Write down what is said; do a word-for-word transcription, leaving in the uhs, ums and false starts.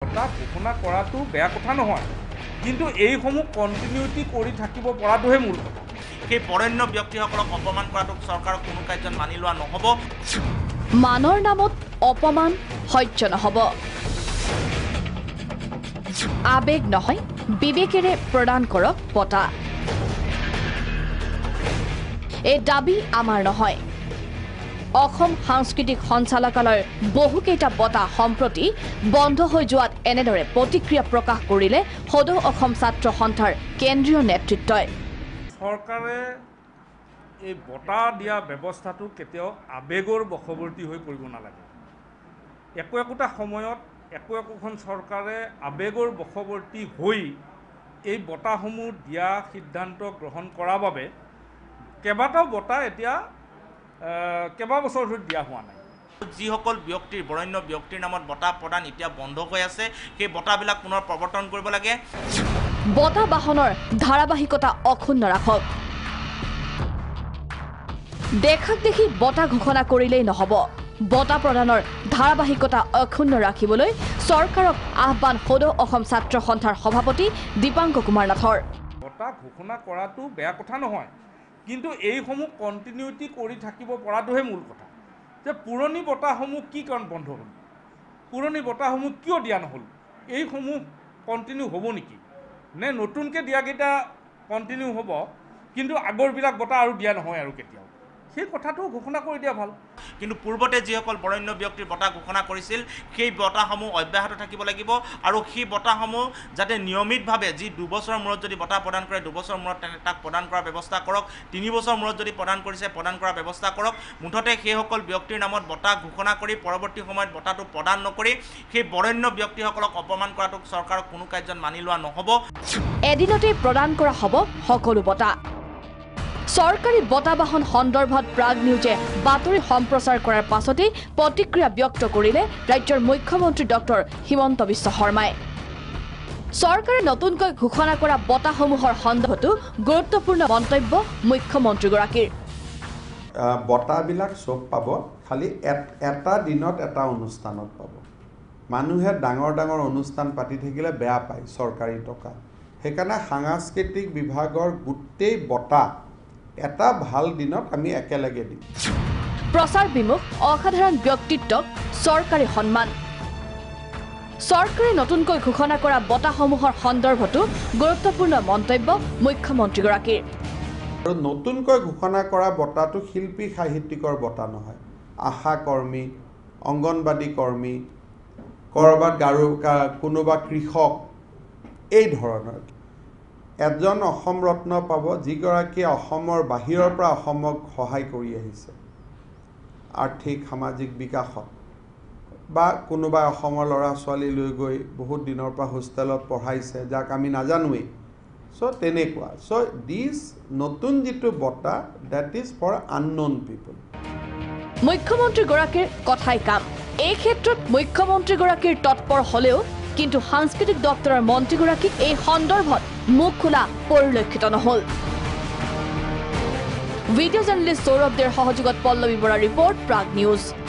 বঁটা ঘোষণা কৰাটো বেয়া কথা নহয়, কিন্তু এইসমূহ কণ্টিনিউটি কৰি থাকিব পৰাটোহে মূল কথা। সেই বৰেণ্য ব্যক্তিসকলক অপমান কৰাটো চৰকাৰৰ কোনো কাৰ্যত মানি লোৱা নহ'ব। মানৰ নামত অপমান সহ্য নহ'ব। আবেগ নহয়, বিবেকেৰে প্ৰদান কৰক বঁটা। এই দাবী আমাৰ নহয়। অসম সাংস্কৃতিক সঞ্চালকালয়ৰ বহুকেইটা বঁটা সম্প্ৰতি বন্ধ হৈ যোৱাত এনেদৰে প্ৰতিক্ৰিয়া প্ৰকাশ কৰিলে সদৌ অসম ছাত্ৰ সন্থাৰ কেন্দ্ৰীয় নেতৃত্বই। চৰকাৰে এই বঁটা দিয়া ব্যৱস্থাটো কেতিয়াও আবেগৰ বশৱৰ্তী হৈ পৰিব নালাগে। একো একোটা সময়ত একো একোখন চৰকাৰে আবেগৰ বশৱৰ্তী হৈ এই বঁটাসমূহ দিয়া সিদ্ধান্ত গ্ৰহণ কৰাৰ বাবে কেইবাটাও বঁটা এতিয়া কেইবা বছৰ ধৰি দিয়া হোৱা নাই। যিসকল ব্যক্তিৰ বৰেণ্য ব্যক্তিৰ নামত বঁটা প্ৰদান এতিয়া বন্ধ হৈ আছে, সেই বঁটাবিলাক পুনৰ প্ৰৱৰ্তন কৰিব লাগে। বঁটা বাহনৰ ধাৰাবাহিকতা অক্ষুণ্ণ ৰাখক। দেখাক দেখি বঁটা ঘোষণা কৰিলেই নহ'ব। বঁটা প্ৰদানৰ ধাৰাবাহিকতা অক্ষুণ্ণ ৰাখিবলৈ চৰকাৰক আহ্বান সদৌ অসম ছাত্ৰ সন্থাৰ সভাপতি দীপাংক কুমাৰ নাথৰ। বঁটা ঘোষণা কৰাটো বেয়া কথা নহয়, কিন্তু এইসমূহ কণ্টিনিউটি কৰি থাকিব পৰাটোহে মূল কথা। যে পুৰণি বঁটাসমূহ কি কাৰণ বন্ধ হ'ল, পুৰণি বঁটাসমূহ কিয় দিয়া নহ'ল, এইসমূহ কণ্টিনিউ হ'ব নেকি, নে নতুনকৈ দিয়াকেইটা কণ্টিনিউ হ'ব কিন্তু আগৰবিলাক বঁটা আৰু দিয়া নহয় আৰু কেতিয়াও, সেই কথাটো ঘোষণা কৰি দিয়া ভাল। কিন্তু পূৰ্বতে যিসকল বৰেণ্য ব্যক্তিৰ বঁটা ঘোষণা কৰিছিল সেই বঁটাসমূহ অব্যাহত থাকিব লাগিব, আৰু সেই বঁটাসমূহ যাতে নিয়মিতভাৱে যি দুবছৰৰ মূৰত যদি বঁটা প্ৰদান কৰে দুবছৰৰ মূৰত তেনে তাক প্ৰদান কৰাৰ ব্যৱস্থা কৰক, তিনি বছৰৰ মূৰত যদি প্ৰদান কৰিছে প্ৰদান কৰাৰ ব্যৱস্থা কৰক। মুঠতে সেইসকল ব্যক্তিৰ নামত বঁটা ঘোষণা কৰি পৰৱৰ্তী সময়ত বঁটাটো প্ৰদান নকৰি সেই বৰেণ্য ব্যক্তিসকলক অপমান কৰাটো চৰকাৰক কোনো কাৰ্যত মানি লোৱা নহ'ব। এদিনতে প্ৰদান কৰা হ'ব সকলো বঁটা। চৰকাৰী বঁটা বাহন সন্দৰ্ভত প্ৰাগ নিউজে বাতৰি সম্প্ৰচাৰ কৰাৰ পাছতেই প্ৰতিক্ৰিয়া ব্যক্ত কৰিলে ৰাজ্যৰ মুখ্যমন্ত্ৰী ডক্টৰ হিমন্ত বিশ্ব শৰ্মাই। চৰকাৰে নতুনকৈ ঘোষণা কৰা বঁটাসমূহৰ সন্দৰ্ভতো গুৰুত্বপূৰ্ণ মন্তব্য মুখ্যমন্ত্ৰীগৰাকীৰ। বঁটাবিলাক চব পাব, খালি এটা দিনত এটা অনুষ্ঠানত পাব। মানুহে ডাঙৰ ডাঙৰ অনুষ্ঠান পাতি থাকিলে বেয়া পায় চৰকাৰী টকা, সেইকাৰণে সাংস্কৃতিক বিভাগৰ গোটেই বঁটা এটা ভাল দিনত আমি একেলগে দিম। প্ৰচাৰ বিমুখ অসাধাৰণ ব্যক্তিত্বক চৰকাৰী সন্মান। চৰকাৰে নতুনকৈ ঘোষণা কৰা বঁটাসমূহৰ সন্দৰ্ভতো গুৰুত্বপূৰ্ণ মন্তব্য মুখ্যমন্ত্ৰীগৰাকীৰ। আৰু নতুনকৈ ঘোষণা কৰা বঁটাটো শিল্পী সাহিত্যিকৰ বঁটা নহয়, আশা কৰ্মী, অংগনবাদী কৰ্মী, ক'ৰবাত গাৰু কোনোবা কৃষক, এই ধৰণৰ এজন অসম ৰত্ন পাব যিগৰাকীয়ে অসমৰ বাহিৰৰ পৰা অসমক সহায় কৰি আহিছে আৰ্থিক সামাজিক বিকাশত, বা কোনোবাই অসমৰ ল'ৰা ছোৱালী লৈ গৈ বহুত দিনৰ পৰা হোষ্টেলত পঢ়াইছে যাক আমি নাজানোৱেই। চ' তেনেকুৱা চ' দিছ নতুন যিটো বঁটা date is for unknown people. মুখ্যমন্ত্ৰীগৰাকীৰ কথাই কাম। এই ক্ষেত্ৰত মুখ্যমন্ত্ৰীগৰাকীৰ তৎপৰ হ'লেও কিন্তু সাংস্কৃতিক দপ্তৰৰ মন্ত্ৰীগৰাকীক এই সন্দৰ্ভত মুখ খোলা পৰিলক্ষিত নহ'ল। ভিডিঅ' জাৰ্নেলিষ্ট সৌৰভ দেৰ সহযোগত পল্লৱী বৰাৰ ৰিপৰ্ট, প্ৰাগ নিউজ।